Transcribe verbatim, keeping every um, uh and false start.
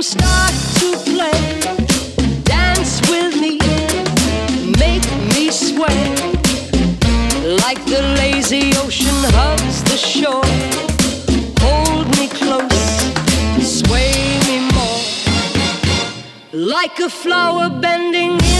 rhythm start to play. Dance with me, make me sway, like the lazy ocean hugs the shore. Hold me close, sway me more, like a flower bending